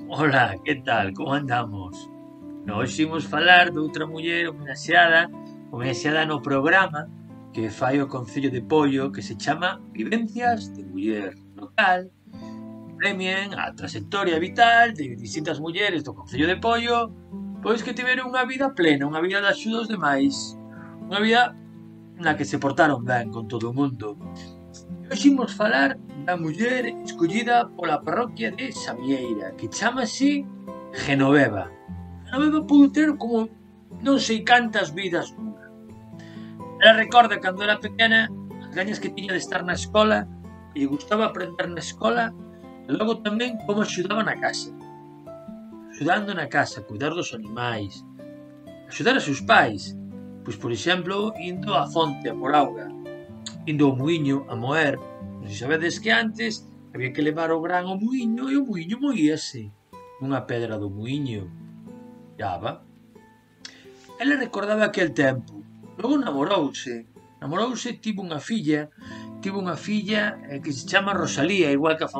Ola, que tal? Como andamos? Hoxe imos falar doutra muller homenaxeada no programa que fai o Concello de Pollo que se chama Vivencias de Muller, no cal premien a trayectoria vital de distintas mulleres do Concello de Pollo pois que tiveron unha vida plena, unha vida de axuda aos demais, unha vida na que se portaron ben con todo o mundo. Hoxe imos falar da muller escollida pola parroquia de Samieira, que chamase Genoveva. Genoveva pudo ter como non sei cantas vidas nunha. Ela recorda cando era pequena as gañas que tiña de estar na escola, e lle gustaba aprender na escola, e logo tamén como axudaba na casa. Axudando na casa, cuidar dos animais, axudar a seus pais, pois por exemplo, indo á fonte a por auga, indo ao muiño a moer. Non sei sabedes que antes había que levar o gran ao muiño e o muiño moíase nunha pedra do muiño. Llava. Ela recordaba aquel tempo. Logo namorouse, tivo unha filla que se chama Rosalía, igual que a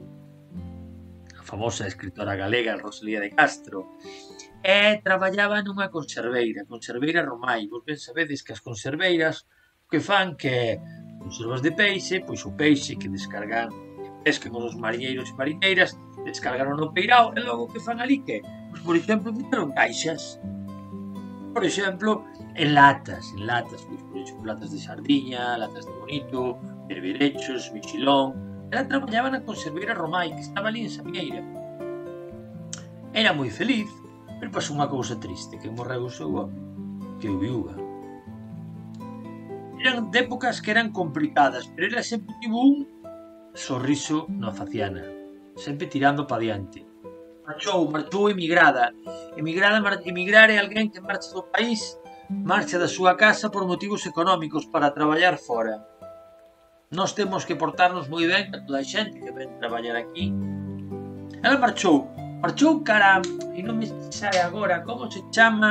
famosa escritora galega Rosalía de Castro. E traballaba nunha conserveira Romai. Vos ben sabedes que as conserveiras que fan que conservas de peixe, pois o peixe que descargan, pescan os mariñeiros e mariñeiras, descargaron no peirao e logo que fan ali que? Pois, por exemplo, fixeron caixas. Por exemplo, en latas, pois, por exemplo, latas de sardiña, latas de bonito, berberechos, mexilón. Ela traballaba na conserveira Romai, que estaba ali en Samieira. Era moi feliz, pero pasou unha cousa triste, que morreu o seu home, que o viúva. Eran de épocas que eran complicadas, pero ela sempre tivo un sorriso na faciana, sempre tirando pa diante. Marchou emigrada. Emigrar é alguén que marcha do país, marcha da súa casa por motivos económicos para traballar fora. Nós temos que portarnos moi ben a toda a xente que ven traballar aquí. Ela marchou cara, e non me sabe agora como se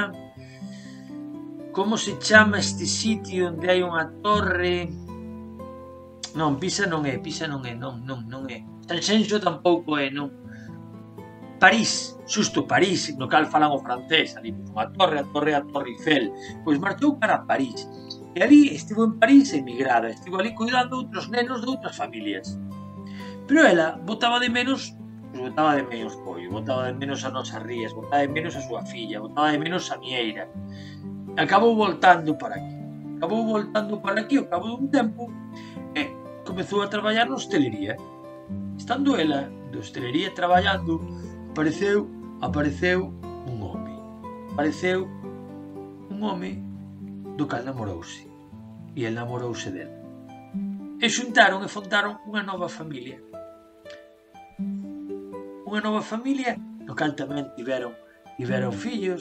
chama este sitio onde hai unha torre. Non, Pisa non é, non é. Sanxenxo tampouco é, non. París, no cal falan o francés, ali a Torre Eiffel. Pois marchou para París. E ali estivo en París emigrada, estivo ali cuidando outros nenos de outras familias. Pero ela botaba de menos Pollo, botaba de menos a Nosa Rías, botaba de menos a súa filla, botaba de menos a Mieira. Acabou voltando para aquí ao cabo dun tempo e comezou a traballar na hostelería. Estando ela de hostelería traballando, apareceu un home do cal namorouse, e el namorouse dela, e xuntaron e fondaron unha nova familia no cal tamén tiveron fillos,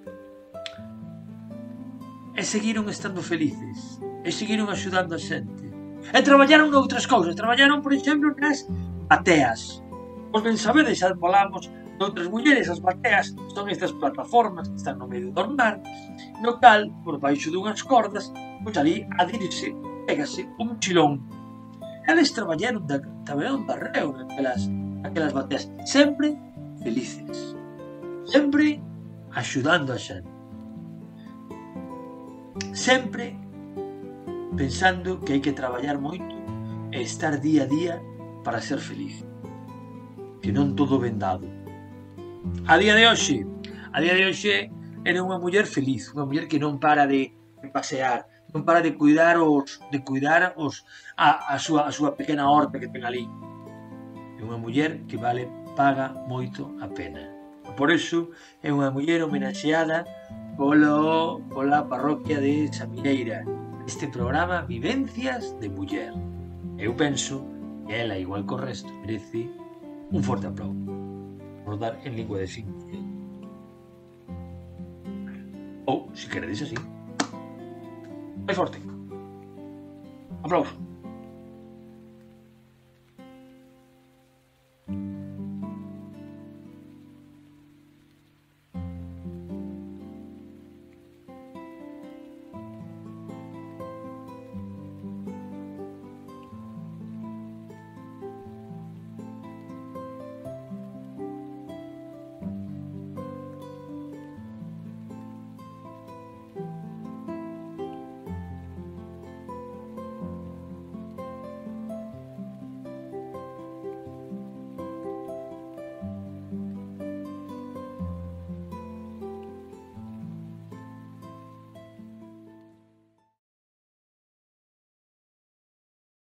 e seguiron estando felices, e seguiron axudando a xente, e traballaron noutras cousas. Traballaron, por exemplo, nas bateas. Vos ben sabedes, xa falamos de outras mulleres. As bateas son estas plataformas que están no medio do mar, no cal, por baixo dunhas cordas, pois ali adírese, pégase un mochilón. Eles traballaron de arreo naquelas bateas, sempre felices, sempre axudando a xente, sempre pensando que hai que traballar moito e estar día a día para ser feliz, que non todo ven dado. A día de hoxe era unha muller feliz, unha muller que non para de pasear, non para de cuidar a súa pequena horta que ten ali. É unha muller que paga moito a pena. Por iso é unha muller homenaxeada pola parroquia de Samieira, este programa Vivencias de Muller. Eu penso que ela, igual que o resto, merece un forte aplauso. Vamos dar en lingua de signos. Ou, se queredes así, máis forte. Aplauso.